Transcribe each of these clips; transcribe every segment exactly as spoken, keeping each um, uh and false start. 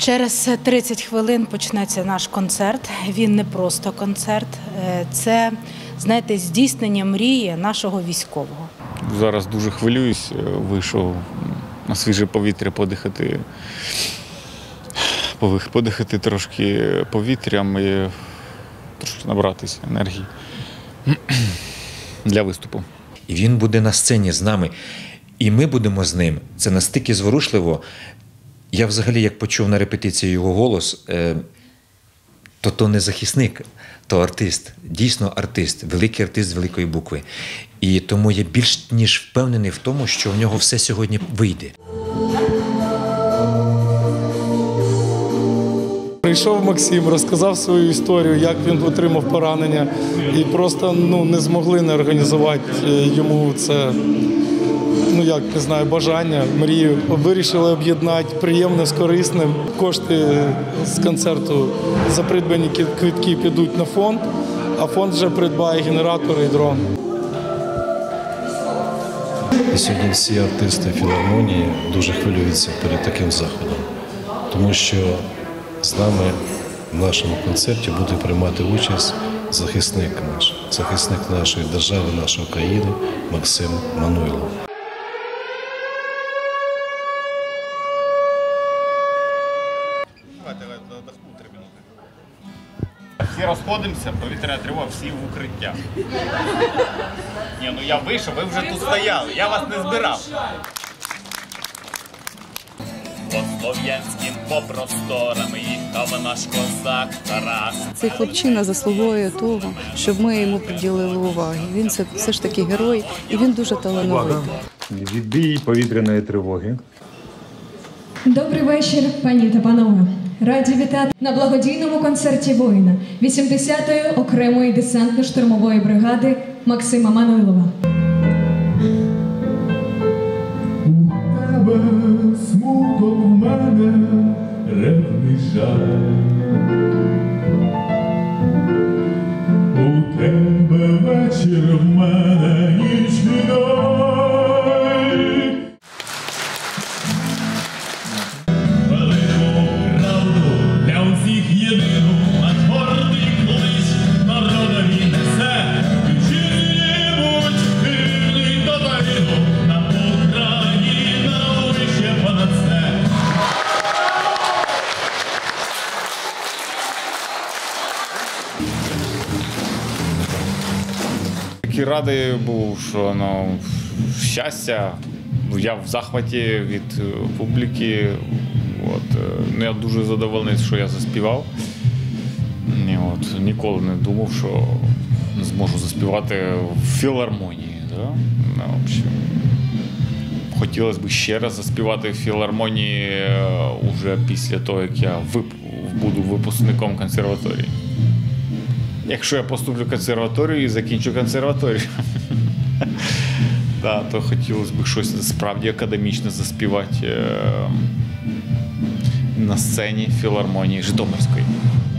Через тридцять хвилин почнеться наш концерт. Він не просто концерт, це, знаєте, здійснення мрії нашого військового. Зараз дуже хвилююсь, вийшов на свіже повітря подихати, подихати трошки повітрям і трошки набратися енергії для виступу. І він буде на сцені з нами, і ми будемо з ним. Це настільки зворушливо. Я взагалі, як почув на репетиції його голос, то то не захисник, то артист, дійсно артист, великий артист з великої букви. І тому я більш ніж впевнений в тому, що в нього все сьогодні вийде. Прийшов Максим, розказав свою історію, як він отримав поранення, і просто ну, не змогли не організувати йому це, ну як, не знаю, бажання, мрію. Вирішили об'єднати приємне з корисним. Кошти з концерту за придбані квитки підуть на фонд, а фонд вже придбає генератор і дрон. І сьогодні всі артисти філармонії дуже хвилюються перед таким заходом, тому що з нами в нашому концерті буде приймати участь захисник наш, захисник нашої держави, нашої країни Максим Мануйлов. Всі розходимося, повітряна тривога, всі в укриття. Ні, ну я вийшов, ви вже тут стояли, я вас не збирав. По слов'янським, по просторам їхав наш козак Тарас. Цей хлопчина заслуговує того, щоб ми йому приділили уваги. Він це все ж таки герой, і він дуже талановитий. Відбій повітряної тривоги. Добрий вечір, пані та панове. Раді вітати на благодійному концерті воїна вісімдесятої окремої десантно-штурмової бригади Максима Мануйлова. У тебе смуток, в мене ревний жаль. У тебе вечір, в мене ніч віддай. Такий радий був, що ну, щастя, я в захваті від публіки. От, ну, я дуже задоволений, що я заспівав. І от, ніколи не думав, що зможу заспівати в філармонії. Да? Ну, в общем, хотілося б ще раз заспівати в філармонії уже після того, як я вип... буду випускником консерваторії. Якщо я поступлю в консерваторію і закінчу консерваторію, да, то хотілося б щось справді академічне заспівати на сцені філармонії Житомирської.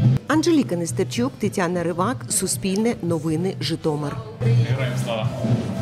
Анжеліка Нестерчук, Тетяна Ривак, Суспільне, Новини, Житомир. Героям слава!